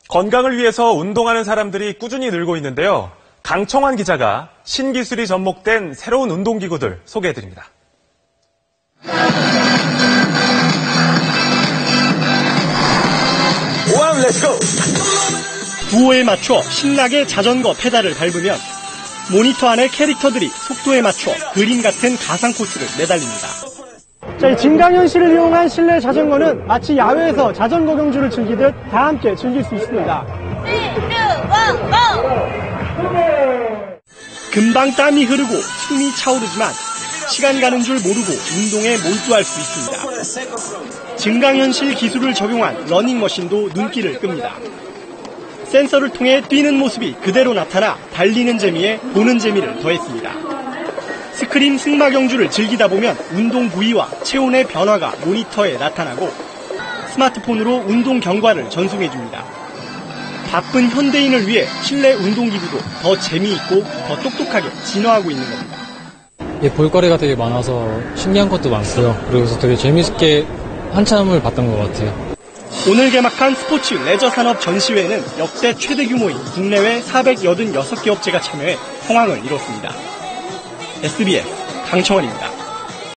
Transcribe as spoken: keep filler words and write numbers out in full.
건강을 위해서 운동하는 사람들이 꾸준히 늘고 있는데요. 강청환 기자가 신기술이 접목된 새로운 운동기구들 소개해드립니다. 원, 렛츠고! 구호에 맞춰 신나게 자전거 페달을 밟으면 모니터 안의 캐릭터들이 속도에 맞춰 그림 같은 가상 코스를 매달립니다. 자, 이 증강현실을 이용한 실내 자전거는 마치 야외에서 자전거 경주를 즐기듯 다 함께 즐길 수 있습니다. 금방 땀이 흐르고 숨이 차오르지만 시간 가는 줄 모르고 운동에 몰두할 수 있습니다. 증강현실 기술을 적용한 러닝머신도 눈길을 끕니다. 센서를 통해 뛰는 모습이 그대로 나타나 달리는 재미에 보는 재미를 더했습니다. 스크린 승마 경주를 즐기다 보면 운동 부위와 체온의 변화가 모니터에 나타나고 스마트폰으로 운동 경과를 전송해줍니다. 바쁜 현대인을 위해 실내 운동기구도 더 재미있고 더 똑똑하게 진화하고 있는 겁니다. 예, 볼거리가 되게 많아서 신기한 것도 많고요. 그래서 되게 재밌게 한참을 봤던 것 같아요. 오늘 개막한 스포츠 레저 산업 전시회는 역대 최대 규모인 국내외 사백팔십육 개 업체가 참여해 성황을 이뤘습니다. 에스비에스 강청원입니다.